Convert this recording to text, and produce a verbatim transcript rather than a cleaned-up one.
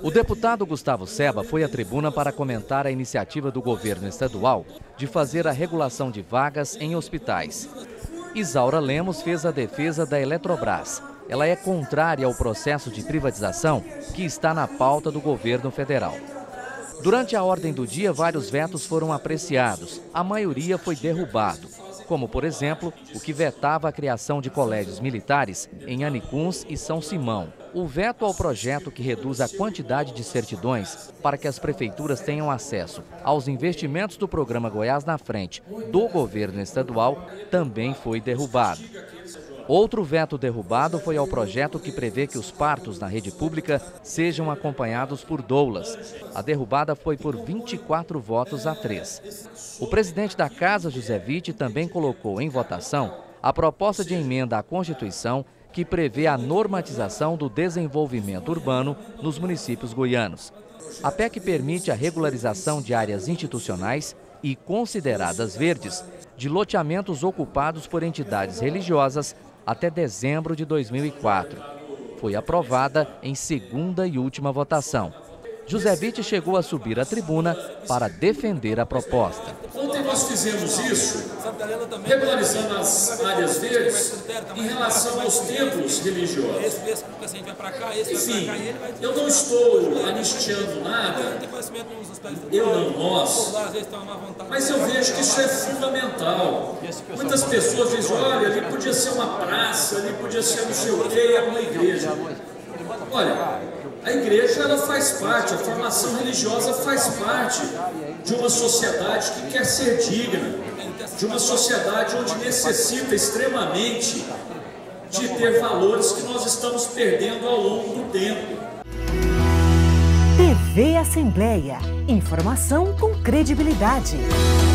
O deputado Gustavo Seba foi à tribuna para comentar a iniciativa do governo estadual de fazer a regulação de vagas em hospitais. Isaura Lemos fez a defesa da Eletrobras. Ela é contrária ao processo de privatização que está na pauta do governo federal. Durante a ordem do dia, vários vetos foram apreciados. A maioria foi derrubado, como, por exemplo, o que vetava a criação de colégios militares em Anicuns e São Simão. O veto ao projeto que reduz a quantidade de certidões para que as prefeituras tenham acesso aos investimentos do programa Goiás na Frente do governo estadual também foi derrubado. Outro veto derrubado foi ao projeto que prevê que os partos na rede pública sejam acompanhados por doulas. A derrubada foi por vinte e quatro votos a três. O presidente da Casa, José Witt, também colocou em votação a proposta de emenda à Constituição que prevê a normatização do desenvolvimento urbano nos municípios goianos. A P E C permite a regularização de áreas institucionais e consideradas verdes de loteamentos ocupados por entidades religiosas até dezembro de dois mil e quatro. Foi aprovada em segunda e última votação. José Witt chegou a subir à tribuna para defender a proposta. Ontem nós fizemos isso, regularizando as áreas verdes em relação aos templos religiosos. Sim, eu não estou anistiando nada, eu não, nós, mas eu vejo que isso é fundamental. Muitas pessoas dizem, olha, ali podia ser uma praça, ali podia ser não sei o quê, é uma igreja. Olha, a igreja ela faz parte, a formação religiosa faz parte de uma sociedade que quer ser digna, de uma sociedade onde necessita extremamente de ter valores que nós estamos perdendo ao longo do tempo. T V Assembleia. Informação com credibilidade.